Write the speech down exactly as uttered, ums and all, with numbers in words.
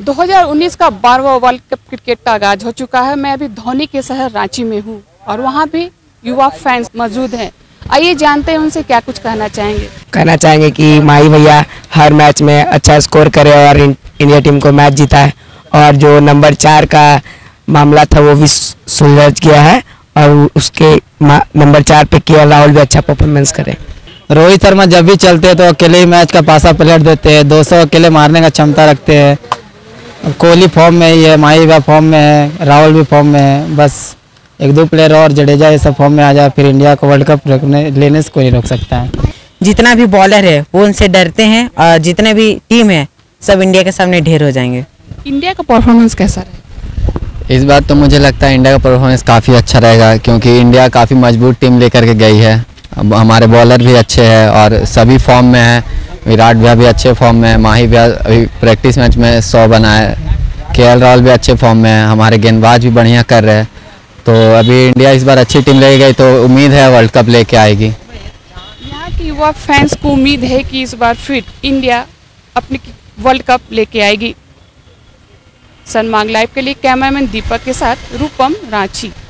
दो हज़ार उन्नीस का बारहवां वर्ल्ड कप क्रिकेट का आगाज हो चुका है। मैं अभी धोनी के शहर रांची में हूँ और वहाँ भी युवा फैंस मौजूद हैं। आइए जानते हैं उनसे क्या कुछ कहना चाहेंगे। कहना चाहेंगे कि माही भैया हर मैच में अच्छा स्कोर करे और इंडिया टीम को मैच जीता है, और जो नंबर चार का मामला था वो भी सुलझ गया है और उसके नंबर चार पे के एल राहुल भी अच्छा परफॉर्मेंस करे। रोहित शर्मा जब भी चलते हैं तो अकेले ही मैच का पासा पलट देते हैं, दो सौ अकेले मारने का क्षमता रखते हैं। कोहली फॉर्म में ही है, माही भैया फॉर्म में है, राहुल भी फॉर्म में है। बस एक दो प्लेयर और जडेजा ये सब फॉर्म में आ जाए, फिर इंडिया को वर्ल्ड कप रखने लेने से कोई नहीं रोक सकता है। जितना भी बॉलर है वो उनसे डरते हैं और जितने भी टीम है सब इंडिया के सामने ढेर हो जाएंगे। इंडिया का परफॉर्मेंस कैसा रहेगा? इस बार तो मुझे लगता है इंडिया का परफॉर्मेंस काफ़ी अच्छा रहेगा, क्योंकि इंडिया काफ़ी मजबूत टीम लेकर के गई है। अब हमारे बॉलर भी अच्छे हैं और सभी फॉर्म में हैं। विराट भैया भी अच्छे फॉर्म में है, माही भैया अभी प्रैक्टिस मैच में सौ बनाए, के एल राहुल भी अच्छे फॉर्म में है, हमारे गेंदबाज भी बढ़िया कर रहे हैं। तो अभी इंडिया इस बार अच्छी टीम ले गई तो उम्मीद है वर्ल्ड कप लेके आएगी। यहाँ की युवा फैंस को उम्मीद है कि इस बार फिर इंडिया अपनी वर्ल्ड कप लेके आएगी। सनमार्ग लाइव के लिए कैमरामैन दीपक के साथ रूपम, रांची।